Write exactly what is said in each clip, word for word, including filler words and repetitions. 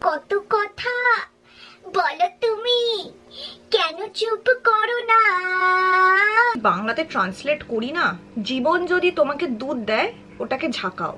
কত কথা বলো তুমি, কেন চুপ করো না? বাংলাতে ট্রান্সলেট করি না, জীবন যদি তোমাকে দুধ দেয় ওটাকে ঝাঁকাও।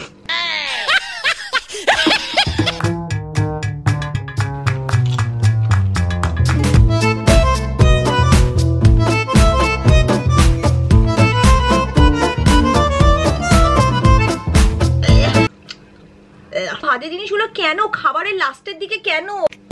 বাজে জিনিসগুলো কেন খাবারের লাস্টের দিকে কেন?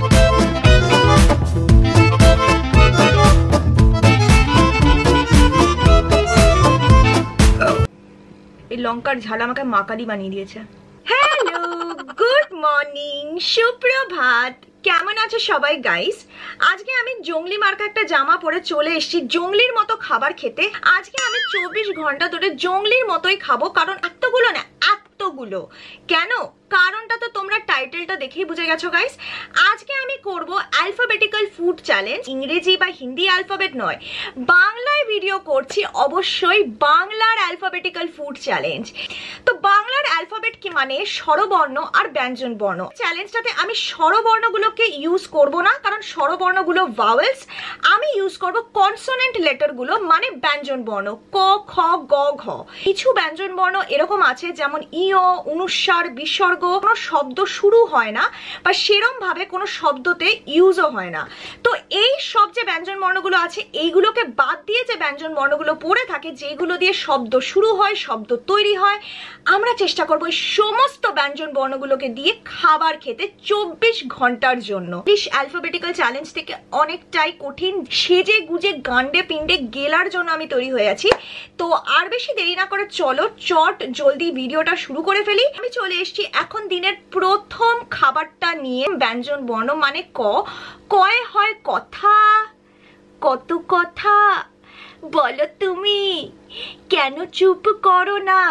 এই লঙ্কার ঝাল আমাকে মাকালি বানিয়ে দিয়েছে। হ্যালো, গুড মর্নিং, সুপ্রভাত, কেমন আছো সবাই গাইস? আজকে আমি জংলি মার্কা একটা জামা পরে চলে এসেছি জংলির মতো খাবার খেতে। আজকে আমি চব্বিশ ঘন্টা ধরে জংলির মতোই খাবো, কারণ এতগুলো না এতগুলো কেন, কারণটা তো তোমরা টাইটেলটা দেখেই বুঝে গেছো গাইস। আজকে আমি করব অ্যালফাবেটিক্যাল ফুড চ্যালেঞ্জ, ইংরেজি বা হিন্দি অ্যালফাবেট নয়, বাংলায় ভিডিও করছি, অবশ্যই বাংলার অ্যালফাবেটিক্যাল ফুড চ্যালেঞ্জ। তো বাংলার অ্যালফাবেট কি মানে স্বরবর্ণ আর ব্যঞ্জন বর্ণ। চ্যালেঞ্জটাতে আমি স্বরবর্ণগুলোকে ইউজ করব না, কারণ স্বরবর্ণগুলো ভাওয়েলস, আমি ইউজ করব কনসোনেন্ট লেটারগুলো মানে ব্যঞ্জন বর্ণ, ক খ গ ঘ। কিছু ব্যঞ্জন বর্ণ এরকম আছে যেমন ইয়, অনুস্বার, বিসর্গ, কোনো শব্দ শুরু হয় না বা সেরম ভাবে কোনো শব্দতে ইউজও হয় না। তো এই সব যে ব্যঞ্জন বর্ণগুলো আছে এইগুলোকে বাদ দিয়ে যে ব্যঞ্জন বর্ণগুলো পড়ে থাকে, যেগুলো দিয়ে শব্দ শুরু হয়, শব্দ তৈরি হয়, আমরা চেষ্টা করবো এই সমস্ত ব্যঞ্জন বর্ণগুলোকে দিয়ে খাবার খেতে চব্বিশ ঘন্টার জন্য। ইংলিশ অ্যালফাবেটিক্যাল চ্যালেঞ্জ থেকে অনেকটাই কঠিন, সেজে গুজে গান্ডে পিণ্ডে গেলার জন্য আমি তৈরি হয়ে আছি। তো আর বেশি দেরি না করে চলো চট জলদি ভিডিওটা শুরু করে ফেলি। আমি চলে এসেছি এখন দিনের প্রথম খাবারটা নিয়ে। ব্যঞ্জন বর্ণ মানে ক, কয়ে হয় কথা, কত কথা বলো তুমি, কেন চুপ করো না?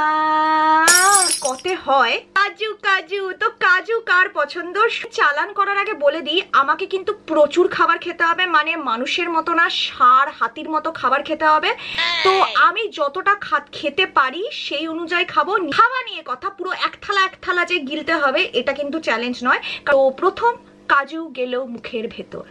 কতে হয় কাজু, কাজু। তো কাজু কার পছন্দ? চালান করার আগে বলে দিই, আমাকে কিন্তু প্রচুর খাবার খেতে হবে, মানে মানুষের মতো না, ষাঁড় হাতির মতো খাবার খেতে হবে। তো আমি যতটা খেতে পারি সেই অনুযায়ী খাবো। খাওয়া নিয়ে কথা, পুরো এক থালা এক থালা যে গিলতে হবে এটা কিন্তু চ্যালেঞ্জ নয়। তো প্রথম কাজু গেল মুখের ভেতর।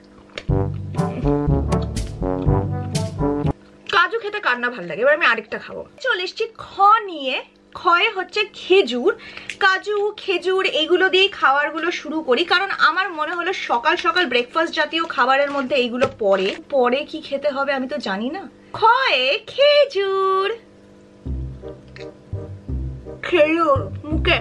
কাজু খেতে কার না ভালো লাগে? এবার আমি আরেকটা খাবো। চলে এসছি খ নিয়ে। খয়ে হচ্ছে খেজুর। কাজু, খেজুর এইগুলো দিয়ে খাবারগুলো শুরু করি, কারণ আমার মনে হলো সকাল সকাল ব্রেকফাস্ট জাতীয় খাবারের মধ্যে এইগুলো পড়ে। পরে কি খেতে হবে আমি তো জানি না। খয়ে খেজুর, খেজুর মুখে।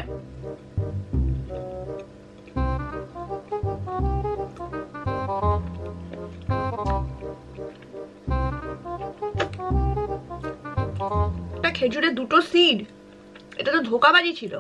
খেজুরের দুটো সিড, এটা তো ধোকাবাজি ছিল।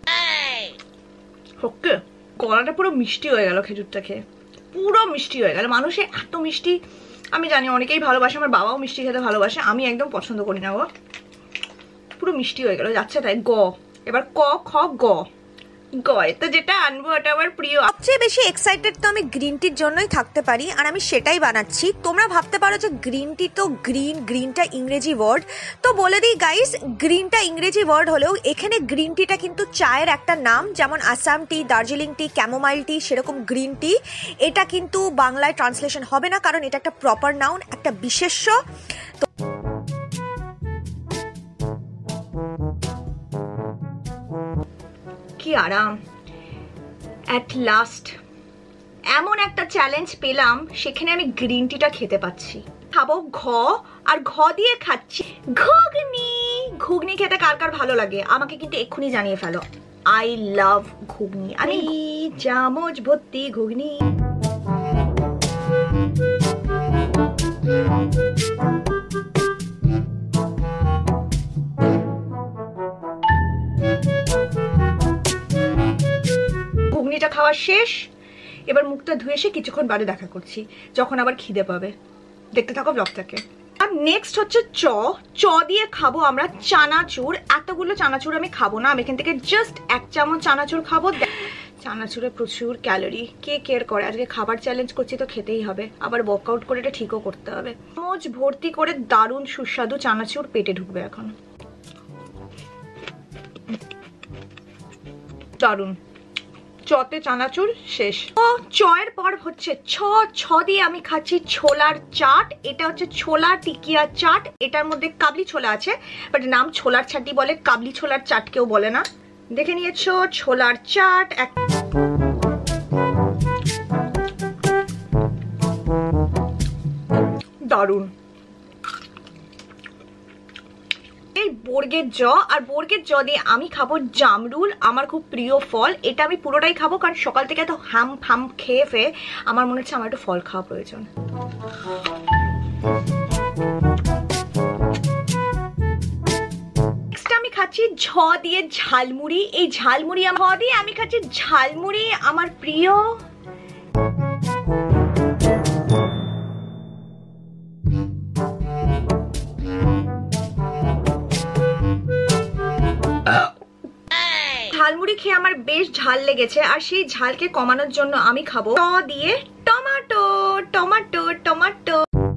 ওকে, গলাটা পুরো মিষ্টি হয়ে গেল খেজুরটা খেয়ে, পুরো মিষ্টি হয়ে গেল। মানুষের এত মিষ্টি আমি জানি অনেকেই ভালোবাসে, আমার বাবাও মিষ্টি খেতে ভালোবাসে, আমি একদম পছন্দ করি না গো। পুরো মিষ্টি হয়ে গেল, যাচ্ছে তাই। গ, এবার ক খ গ। গয়তো যেটা আনবো ওটা আমার প্রিয়। সবচেয়ে বেশি এক্সাইটেড তো আমি গ্রিন টির জন্যই থাকতে পারি, আর আমি সেটাই বানাচ্ছি। তোমরা ভাবতে পারো যে গ্রিন টি তো গ্রিন, গ্রিনটা ইংরেজি ওয়ার্ড। তো বলে দিই গাইস, গ্রিনটা ইংরেজি ওয়ার্ড হলেও এখানে গ্রিন টিটা কিন্তু চায়ের একটা নাম, যেমন Assam tea, Darjeeling tea, chamomile tea, সেরকম গ্রিন টি। এটা কিন্তু বাংলায় ট্রান্সলেশন হবে না, কারণ এটা একটা প্রপার নাউন, একটা বিশেষ্য। তো কি আরাম, অ্যাট লাস্ট এমন একটা চ্যালেঞ্জ পেলাম, সেখানে আমি গ্রিন টিটা খেতে পাচ্ছি। খাবো ঘ, আর ঘ দিয়ে খাচ্ছি ঘুগনি। ঘুগনি খেতে কার কার ভালো লাগে আমাকে কিন্তু এক্ষুনি জানিয়ে ফেলো। আই লাভ ঘুগনি, আমি চামচ ভর্তি ঘুগনি। ঘুগনিটা খাওয়া শেষ, এবার মুখটা ধুয়ে এসে কিছুক্ষণ বাদে দেখা করছি, যখন আবার খিদে পাবে। দেখতে থাকো ব্লগটাকে। আর নেক্সট হচ্ছে চ। চ দিয়ে খাবো আমরা চানাচুর। এতগুলো চানাচুর আমি খাবো না, আমি এখান থেকে জাস্ট এক চামচ চানাচুর খাবো। চানাচুরে প্রচুর ক্যালোরি, কে কেয়ার করে? আজকে খাবার চ্যালেঞ্জ করছি তো খেতেই হবে, আবার ওয়ার্কআউট করে এটা ঠিকও করতে হবে। চামচ ভর্তি করে দারুণ সুস্বাদু চানাচুর পেটে ঢুকবে এখন। দারুণ চতে চানাচুর শেষ। ও চয়ের পর হচ্ছে ছ ছ দিয়ে আমি খাচ্ছি ছোলার চাট। এটা হচ্ছে ছোলা টিকিয়া চাট, এটার মধ্যে কাবলি ছোলা আছে, বাট নাম ছোলার চাটই বলে, কাবলি ছোলার চাট কেউ বলে না। দেখে নিয়েছো ছোলার চাট। এক দারুন। এই বর্গের জ, আর বর্গের জ দিয়ে আমি খাবো জামরুল, আমার খুব প্রিয় ফল। এটা আমি পুরোটাই খাবো কারণ সকাল থেকে এত হাম ফাম খেয়ে ফেয়ে আমার মনে হচ্ছে আমার একটু ফল খাওয়া প্রয়োজন। আমি খাচ্ছি ঝ দিয়ে ঝালমুড়ি। এই ঝালমুড়ি ঝ দিয়ে আমি খাচ্ছি ঝালমুড়ি, আমার প্রিয়। ঝালমুড়ি খেয়ে আমার বেশ ঝাল লেগেছে, আর সেই ঝালকে কমানোর জন্য আমি খাবো ট দিয়ে টমেটো টমেটো টমেটো।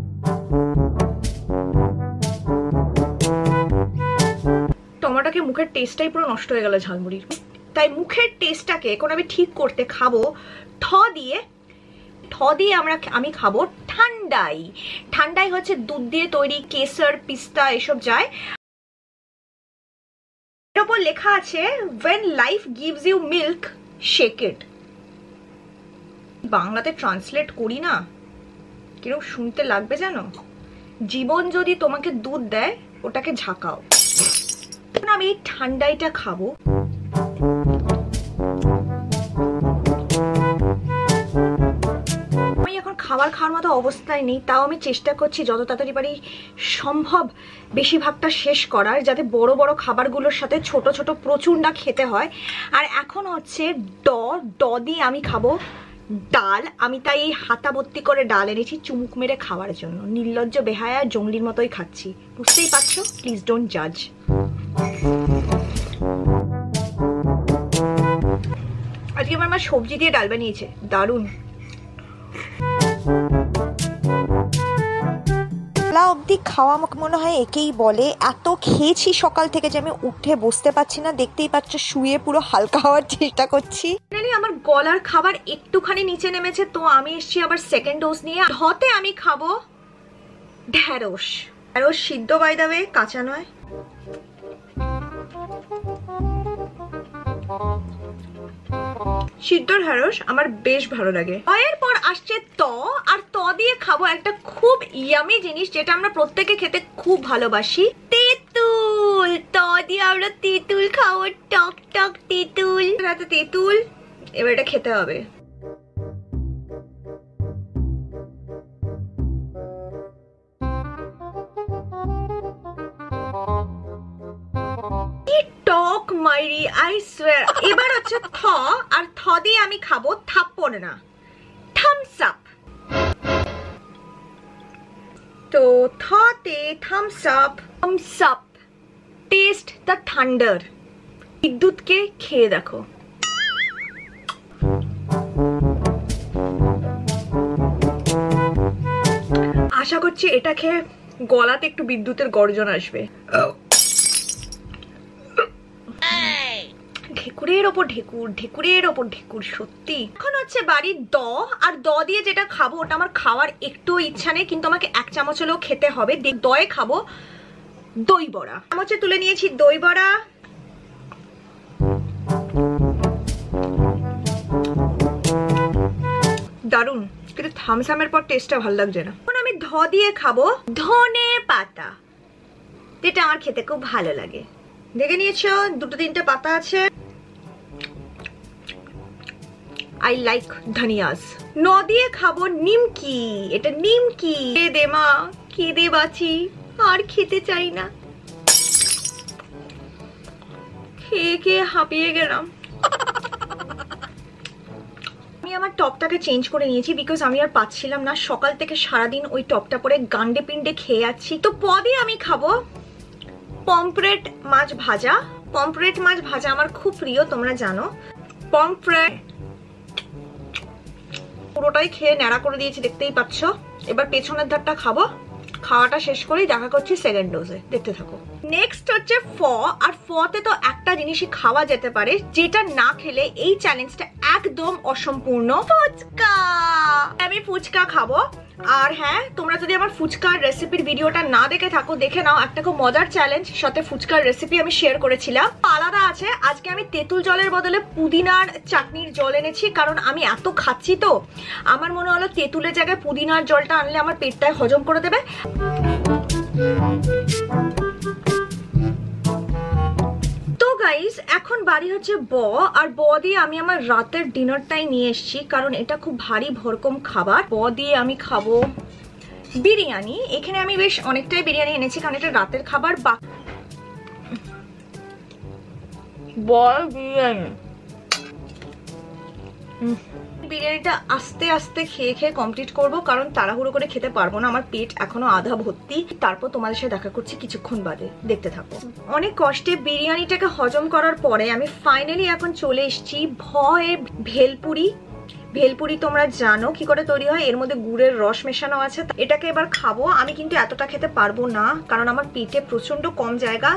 টমেটোকে মুখের টেস্টটাই পুরো নষ্ট হয়ে গেল ঝালমুড়ির, তাই মুখের টেস্টটাকে এখন আমি ঠিক করতে খাবো ঠ দিয়ে। ঠ দিয়ে আমরা আমি খাবো ঠান্ডাই। ঠান্ডাই হচ্ছে দুধ দিয়ে তৈরি, কেসর পিস্তা এসব যায়। এর উপর লেখা আছে when life gives you milk shake it। বাংলাতে ট্রান্সলেট করি না, কিরকম শুনতে লাগবে জানো? জীবন যদি তোমাকে দুধ দেয় ওটাকে ঝাঁকাও। আমি এই ঠান্ডাইটা খাবো। আমি এখন খাবার খাওয়ার মতো অবস্থায় নেই, তাও আমি চেষ্টা করছি যত তাড়াতাড়ি পারি সম্ভব বেশিরভাগটা শেষ করার, যাতে বড় বড় খাবারগুলোর সাথে ছোট ছোট প্রচুর না খেতে হয়। আর এখন হচ্ছে ড ড দিয়ে আমি খাবো ডাল। আমি তাই এই হাতা ভর্তি করে ডাল এনেছি চুমুক মেরে খাওয়ার জন্য। নির্লজ্জ বেহায়া জঙ্গলির মতোই খাচ্ছি, বুঝতেই পারছো? প্লিজ ডোন্ট জাজ। আজকে আমার মা সবজি দিয়ে ডাল বানিয়েছে, দারুন। অবধি খাওয়া আমাকে মনে হয় একেই বলে। এত খেয়েছি সকাল থেকে যে আমি উঠে বসতে পারছি না, দেখতেই পাচ্ছ শুয়ে পুরো হালকা হওয়ার চেষ্টা করছি। আমার গলার খাবার একটুখানি নিচে নেমেছে, তো আমি এসছি আবার সেকেন্ড ডোজ নিয়ে। ঢতে আমি খাবো ঢেঁড়স। ঢেঁড়স সিদ্ধ বাই দা ওয়ে, কাঁচা নয়। সিদ্ধ ঢেঁড়স আমার বেশ ভালো লাগে। এরপর আসছে ত, আর ত দিয়ে খাবো একটা খুব ইয়ামি জিনিস যেটা আমরা প্রত্যেকে খেতে খুব ভালোবাসি, তেঁতুল। ত দিয়ে আমরা তেঁতুল খাবো, টক টক তেঁতুল। রাতে তেঁতুল, এবার এটা খেতে হবে। টক মাইরি, আই সোয়ার। এবার হচ্ছে থ, আর থ দিয়ে আমি খাবো থাপ্পড় না, থামস আপ। তো থতে Thums Up. Thums Up, taste the thunder. বিদ্যুৎকে খেয়ে দেখো। আশা করছি এটা খেয়ে গলাতে একটু বিদ্যুতের গর্জন আসবে। ঢেকুরের ওপর ঢেকুর, ঢেকুরের ওপর ঢেকুর, সত্যি। এখন হচ্ছে বাড়ির দ, আর দ দিয়ে যেটা খাবো ওটা আমার খাওয়ার একটু ইচ্ছা নেই, কিন্তু আমাকে এক চামচ হলেও খেতে হবে। দয়ে খাবো দই বড়া। চামচে তুলে নিয়েছি দই বড়া। দারুন, কিন্তু থামস আপের পর টেস্টটা ভালো লাগছে না। এখন আমি ধ দিয়ে খাবো ধনে পাতা, যেটা আমার খেতে খুব ভালো লাগে। দেখে নিয়েছো দুটো তিনটে পাতা আছে। আই লাইক ধনিয়াস। ন দিয়ে খাবো নিমকি। এটা নিমকি। দে মা, খেদে বাঁচি, আর খেতে চাই না। খেয়ে খেয়ে হাঁপিয়ে গেলাম। আমি আমার টপটাকে চেঞ্জ করে নিয়েছি বিকজ আমি আর পাচ্ছিলাম না। সকাল থেকে সারাদিন ওই টপটা পরে গান্ডে পিন্ডে খেয়ে যাচ্ছি। তো পদে আমি খাবো পমফ্রেট মাছ ভাজা। পমফ্রেট মাছ ভাজা আমার খুব প্রিয়, তোমরা জানো। পমফ্রেট পুরোটাই খেয়ে ন্যাড়া করে দিয়েছি, দেখতেই পাচ্ছ। এবার পেছনের ধারটা খাবো। খাওয়াটা শেষ করেই দেখা করছি সেকেন্ড ডোজে, দেখতে থাকো। নেক্সট হচ্ছে ফ, আর ফতে তো একটা জিনিসই খাওয়া যেতে পারে যেটা না খেলে এই চ্যালেঞ্জটা একদম অসম্পূর্ণ, ফুচকা। আমি ফুচকা খাবো। আর হ্যাঁ, তোমরা যদি আমার ফুচকার রেসিপির ভিডিওটা না দেখে থাকো, দেখে নাও। একটা খুব মজার চ্যালেঞ্জ সাথে ফুচকার রেসিপি আমি শেয়ার করেছিলাম, আলাদা আছে। আজকে আমি তেঁতুল জলের বদলে পুদিনার চাটনির জল এনেছি, কারণ আমি এত খাচ্ছি তো আমার মনে হলো তেঁতুলের জায়গায় পুদিনার জলটা আনলে আমার পেটটায় হজম করে দেবে। তো গাইস, এখন বাড়ি হচ্ছে ব, আর ব দিয়ে আমি আমার রাতের ডিনারটাই নিয়ে এসেছি, কারণ এটা খুব ভারী ভরকম খাবার। ব দিয়ে আমি খাবো বিরিয়ানি। এখানে আমি বেশ অনেকটাই বিরিয়ানি এনেছি, কারণ এটা রাতের খাবার। বা ব বিরিয়ানি, বিরিয়ানিটা আস্তে আস্তে খেয়ে খেয়ে কমপ্লিট করবো, কারণ তাড়াহুড়ো করে খেতে পারবো না, আমার পেট এখনো আধা ভর্তি। তারপর তোমাদের সাথে দেখা করছি কিছুক্ষণ বাদে, দেখতে থাকো। অনেক কষ্টে বিরিয়ানিটাকে হজম করার পরে আমি ফাইনালি এখন চলে এসেছি ভয়ে ভেলপুরি। ভেলপুরি তোমরা জানো কি করে তৈরি হয়, এর মধ্যে গুড়ের রস মেশানো আছে। এটাকে এবার খাবো। আমি কিন্তু এতটা খেতে পারবো না, কারণ আমার পেটে প্রচন্ড কম জায়গা।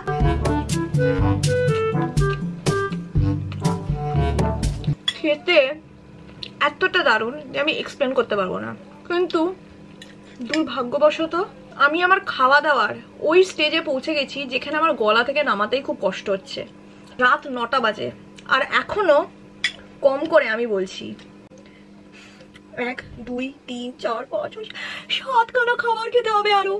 খেতে এতটা দারুণ যে আমি এক্সপ্লেন করতে পারবো না, কিন্তু দুর্ভাগ্যবশত আমি আমার খাওয়া দাওয়ার ওই স্টেজে পৌঁছে গেছি যেখানে আমার গলা থেকে নামাতেই খুব কষ্ট হচ্ছে। রাত নটা বাজে, আর এখনো কম করে আমি বলছি এক দুই তিন চার পাঁচ সাতখানা খাবার খেতে হবে আরো।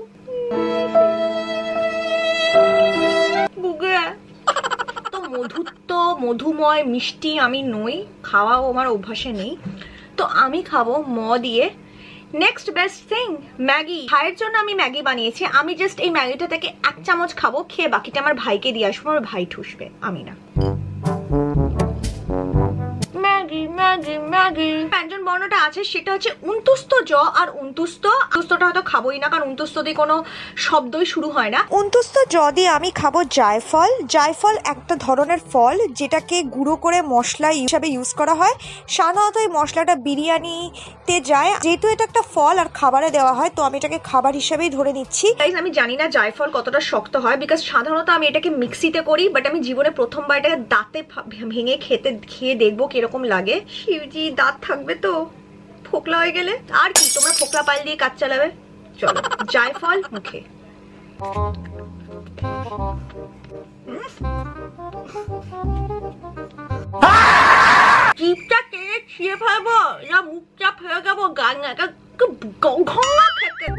বুকে তো মধুত্ব মধুময় মিষ্টি আমি নই, খাওয়াও আমার অভ্যাসে নেই। তো আমি খাবো ম দিয়ে নেক্সট বেস্ট থিং ম্যাগি। ভাইয়ের জন্য আমি ম্যাগি বানিয়েছি। আমি জাস্ট এই ম্যাগিটা থেকে এক চামচ খাবো, খেয়ে বাকিটা আমার ভাইকে দিয়ে আসবো, আমার ভাই ঠুসবে, আমি না। ম্যাগি ম্যাগি ম্যাগি ব্যঞ্জন বর্ণটা আছে সেটা হচ্ছে উনতুস্ত জ আর উনতুস্ত। উনতুস্তটা হয়তো খাবোই না, কারণ উনতুস্ত দিয়ে কোনো শব্দই শুরু হয় না। উনতুস্ত জ দিয়ে আমি খাবো জায়ফল। জায়ফল একটা ধরনের ফল যেটাকে গুঁড়ো করে মশলা হিসাবে ইউজ করা হয়। সাধারণত এই মশলাটা বিরিয়ানিতে যায়, যেহেতু এটা একটা ফল আর খাবারে দেওয়া হয়, তো আমি এটাকে খাবার হিসাবেই ধরে নিচ্ছি। আমি জানি না জায়ফল কতটা শক্ত হয়, বিকজ সাধারণত আমি এটাকে মিক্সিতে করি, বাট আমি জীবনে প্রথমবার এটাকে দাঁতে ভেঙে খেতে খেয়ে দেখবো কিরকম লাগে। শিবজি, দাঁত থাকবে তো ফোকলা হয়ে গেলে? আর কি, তোমরা ফোকলা পাল দিয়ে কাজ চালাবে। চলো জায়ফল মুখে। জিভটা টেনে ছিঁড়ে ফেলবো না মুখটা ফেলে যাবো গান খেতে।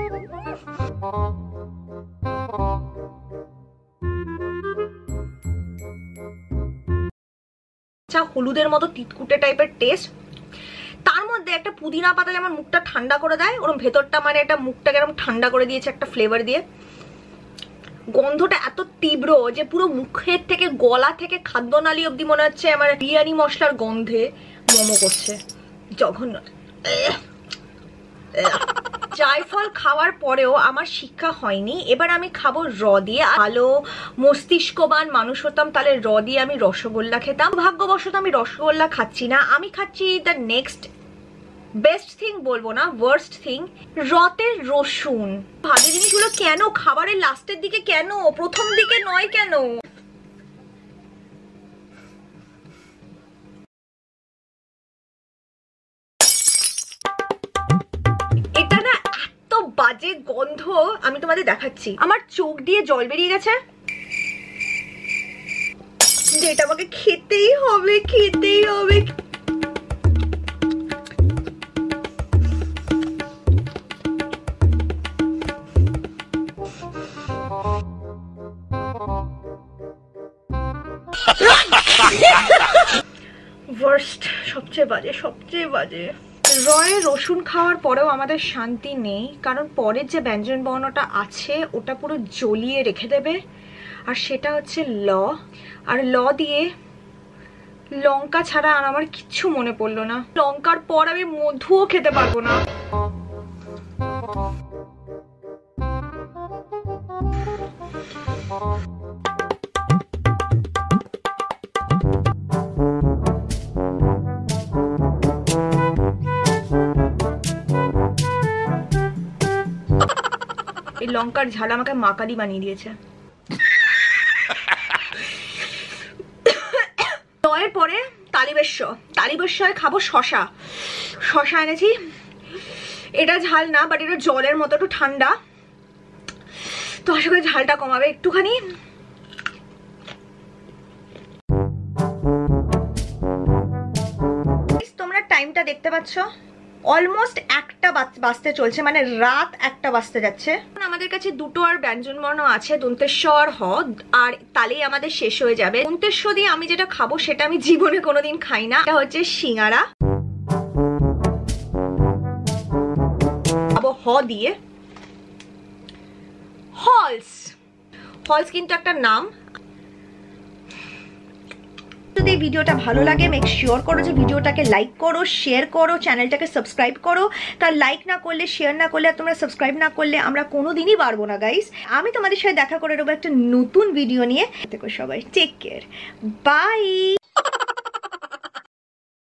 হলুদের মতো তিতকুটে টাইপের টেস্ট, তার মধ্যে একটা পুদিনা পাতা যেমন মুখটা ঠান্ডা করে দেয়, ওরকম ভেতরটা মানে একটা মুখটাকে এরকম ঠান্ডা করে দিয়েছে একটা ফ্লেভার দিয়ে। গন্ধটা এত তীব্র যে পুরো মুখের থেকে গলা থেকে খাদ্যনালী অব্দি মনে হচ্ছে আমার বিরিয়ানি মশলার গন্ধে মোমো করছে, জঘন্য। জায়ফল খাওয়ার পরেও আমার শিক্ষা হয়নি, এবার আমি খাবো র দিয়ে। ভালো মস্তিষ্কবান মানুষ হতাম তাহলে র দিয়ে আমি রসগোল্লা খেতাম। ভাগ্যবশত আমি রসগোল্লা খাচ্ছি না, আমি খাচ্ছি দ্য নেক্সট বেস্ট থিং, বলবো না ওয়ার্স্ট থিং, রতের রসুন। ভাজা জিনিসগুলো কেন খাবারের লাস্টের দিকে, কেন প্রথম দিকে নয় কেন? এটা না এত বাজে গন্ধ, আমি তোমাদের দেখাচ্ছি। আমার চোখ দিয়ে জল বেরিয়ে গেছে, যেটা আমাকে খেতেই হবে খেতেই হবে। ওয়ার্স্ট, সবচেয়ে বাজে সবচেয়ে বাজে। রয়ে রসুন খাওয়ার পরেও আমাদের শান্তি নেই, কারণ পরের যে ব্যঞ্জন বর্ণটা আছে ওটা পুরো জ্বলিয়ে রেখে দেবে, আর সেটা হচ্ছে ল। আর ল দিয়ে লঙ্কা ছাড়া আর আমার কিচ্ছু মনে পড়লো না। লঙ্কার পর আমি মধুও খেতে পারবো না। লঙ্কার ঝাল আমাকে মা কালী বানিয়ে দিয়েছে। জয়ের পরে তালিবেশ্ব, তালিবেশ্বরে খাবো শশা। শশা এনেছি, এটা ঝাল না বাট এটা জলের মতো একটু ঠান্ডা, তো আশা করি ঝালটা কমাবে একটুখানি। তোমরা টাইমটা দেখতে পাচ্ছ, অলমোস্ট একটা বাজতে চলছে, মানে রাত একটা বাজতে যাচ্ছে। আমাদের কাছে দুটো আর ব্যঞ্জনবর্ণ আছে, দন্তেশ্ব আর হ, আর তালেই আমাদের শেষ হয়ে যাবে। দন্তেশ্ব দিয়ে আমি যেটা খাবো সেটা আমি জীবনে কোনোদিন খাই না, এটা হচ্ছে সিঙ্গারা। খাবো হ দিয়ে, হলস। হলস কিন্তু একটা নাম। যদি এই ভিডিওটা ভালো লাগে মেক শিওর করো যে ভিডিওটাকে লাইক করো, শেয়ার করো, চ্যানেলটাকে সাবস্ক্রাইব করো, কারণ লাইক না করলে, শেয়ার না করলে, আর তোমরা সাবস্ক্রাইব না করলে আমরা কোনোদিনই পারবো না গাইস। আমি তোমাদের সাথে দেখা করে নেবো একটা নতুন ভিডিও নিয়ে। দেখো সবাই, টেক কেয়ার, বাই।